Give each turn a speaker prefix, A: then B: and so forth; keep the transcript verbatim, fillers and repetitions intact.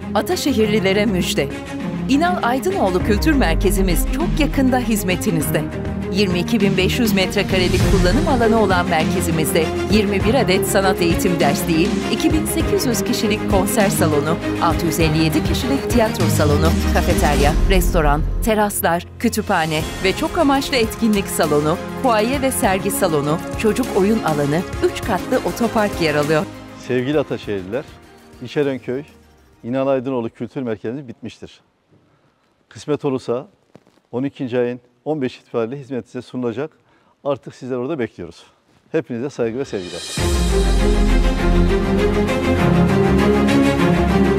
A: Ataşehirlilere müjde. İnal Aydınoğlu Kültür Merkezimiz çok yakında hizmetinizde. yirmi iki bin beş yüz metrekarelik kullanım alanı olan merkezimizde yirmi bir adet sanat eğitim dersliği, iki bin sekiz yüz kişilik konser salonu, altı yüz elli yedi kişilik tiyatro salonu, kafeterya, restoran, teraslar, kütüphane ve çok amaçlı etkinlik salonu, fuaye ve sergi salonu, çocuk oyun alanı, üç katlı otopark yer alıyor.
B: Sevgili Ataşehirliler, İçerenköy İnal Aydınoğlu Kültür Merkezi bitmiştir. Kısmet olursa on ikinci ayın on beş itibariyle hizmetinize sunulacak. Artık sizleri orada bekliyoruz. Hepinize saygı ve sevgiler.